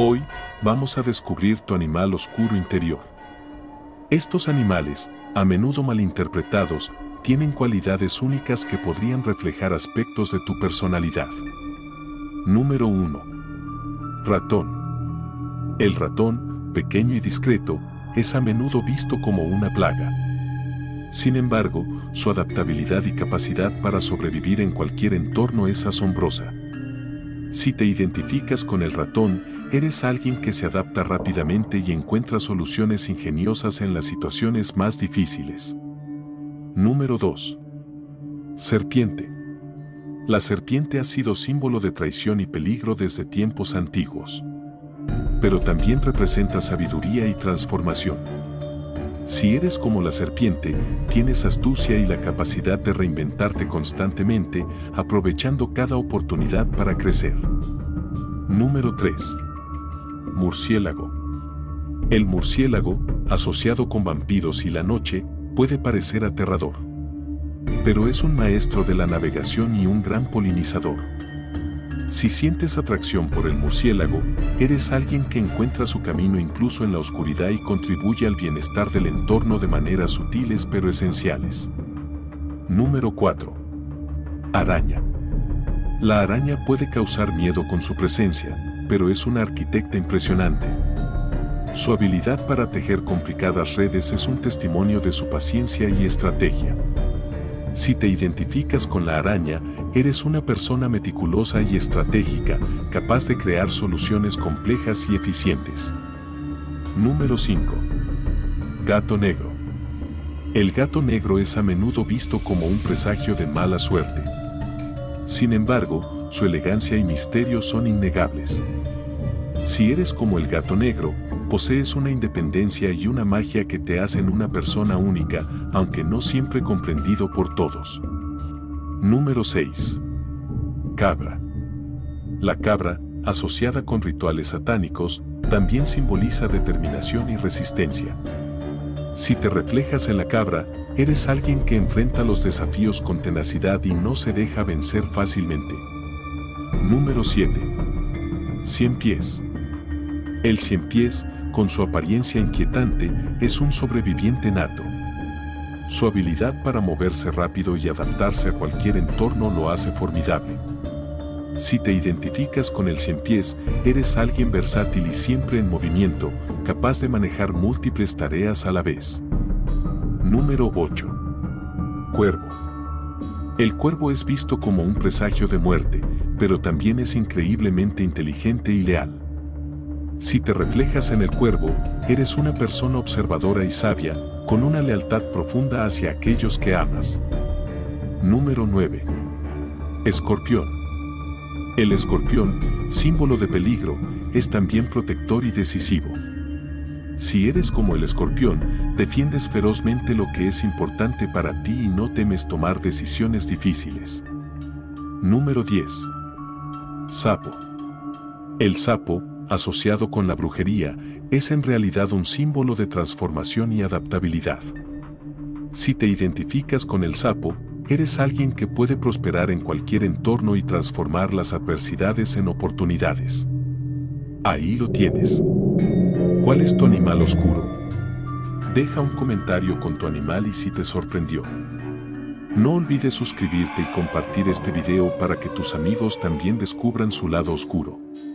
Hoy, vamos a descubrir tu animal oscuro interior. Estos animales, a menudo malinterpretados, tienen cualidades únicas que podrían reflejar aspectos de tu personalidad. Número 1. Ratón. El ratón, pequeño y discreto, es a menudo visto como una plaga. Sin embargo, su adaptabilidad y capacidad para sobrevivir en cualquier entorno es asombrosa. Si te identificas con el ratón, eres alguien que se adapta rápidamente y encuentra soluciones ingeniosas en las situaciones más difíciles. Número 2. Serpiente. La serpiente ha sido símbolo de traición y peligro desde tiempos antiguos. Pero también representa sabiduría y transformación. Si eres como la serpiente, tienes astucia y la capacidad de reinventarte constantemente, aprovechando cada oportunidad para crecer. Número 3. Murciélago. El murciélago, asociado con vampiros y la noche, puede parecer aterrador. Pero es un maestro de la navegación y un gran polinizador. Si sientes atracción por el murciélago, eres alguien que encuentra su camino incluso en la oscuridad y contribuye al bienestar del entorno de maneras sutiles pero esenciales. Número 4. Araña. La araña puede causar miedo con su presencia, pero es una arquitecta impresionante. Su habilidad para tejer complicadas redes es un testimonio de su paciencia y estrategia. Si te identificas con la araña, eres una persona meticulosa y estratégica, capaz de crear soluciones complejas y eficientes. Número 5. Gato negro. El gato negro es a menudo visto como un presagio de mala suerte. Sin embargo, su elegancia y misterio son innegables. Si eres como el gato negro, posees una independencia y una magia que te hacen una persona única, aunque no siempre comprendido por todos. Número 6. Cabra. La cabra, asociada con rituales satánicos, también simboliza determinación y resistencia. Si te reflejas en la cabra, eres alguien que enfrenta los desafíos con tenacidad y no se deja vencer fácilmente. Número 7. Ciempiés. El ciempiés, con su apariencia inquietante, es un sobreviviente nato. Su habilidad para moverse rápido y adaptarse a cualquier entorno lo hace formidable. Si te identificas con el ciempiés, eres alguien versátil y siempre en movimiento, capaz de manejar múltiples tareas a la vez. Número 8. Cuervo. El cuervo es visto como un presagio de muerte, pero también es increíblemente inteligente y leal. Si te reflejas en el cuervo, eres una persona observadora y sabia, con una lealtad profunda hacia aquellos que amas. Número 9. Escorpión. El escorpión, símbolo de peligro, es también protector y decisivo. Si eres como el escorpión, defiendes ferozmente lo que es importante para ti y no temes tomar decisiones difíciles. Número 10. Sapo. El sapo, asociado con la brujería, es en realidad un símbolo de transformación y adaptabilidad. Si te identificas con el sapo, eres alguien que puede prosperar en cualquier entorno y transformar las adversidades en oportunidades. Ahí lo tienes. ¿Cuál es tu animal oscuro? Deja un comentario con tu animal y si te sorprendió. No olvides suscribirte y compartir este video para que tus amigos también descubran su lado oscuro.